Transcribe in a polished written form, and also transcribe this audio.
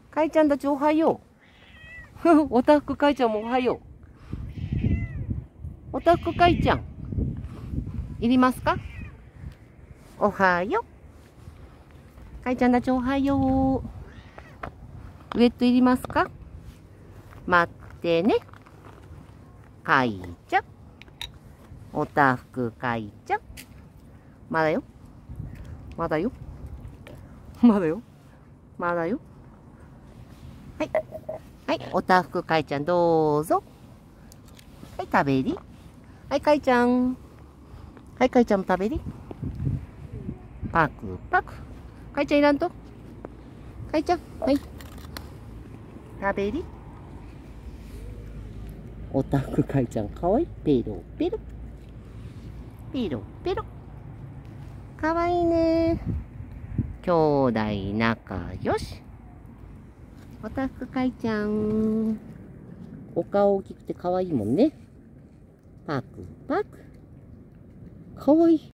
かいちゃんたちおはよう。おたふくかいちゃんもおはよう。おたふくかいちゃん、いりますか？おはよう。かいちゃんたちおはよう。ウェットいりますか？待ってね。かいちゃん。おたふくかいちゃん。まだよ。まだよ。まだよ。まだよ。はい。はい。おたふくかいちゃんどうぞ。はい、食べり。はい、かいちゃん。はい、かいちゃんも食べり。パクパク。かいちゃんいらんと。かいちゃん。はい。食べり。おたふくかいちゃんかわいい。ペロペロ。ペロペロ。かわいいね。兄弟仲良し。おたふくかいちゃん。お顔大きくてかわいいもんね。パクパク。かわいい。